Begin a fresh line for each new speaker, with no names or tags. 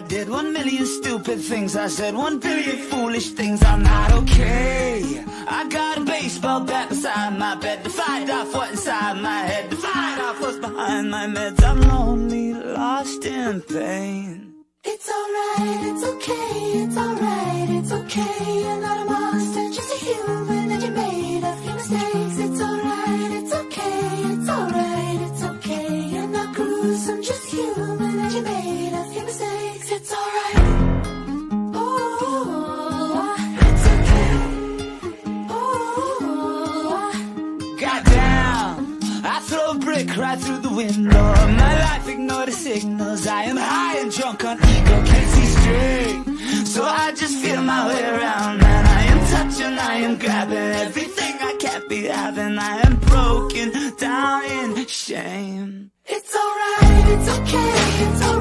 did 1,000,000 stupid things. I said 1,000,000,000 foolish things. I'm not okay. I got a baseball bat beside my bed to fight off what's inside my head, to fight off what's behind my meds. I'm lonely, lost in pain.
It's alright, it's okay, it's alright, it's okay. You're not a monster, just a human, and you're made of your mistakes. It's alright, it's okay, it's alright, it's okay. You're not gruesome, just human, and you're made of your mistakes. It's alright. Oh, it's okay. Oh,
goddamn, I throw a brick right through the window. My life ignored the signals. I am high and drunk on ego, can't see straight, so I just feel my way around. And I am touching, I am grabbing everything I can't be having. I am broken down in shame.
it's alright, it's okay, it's alright.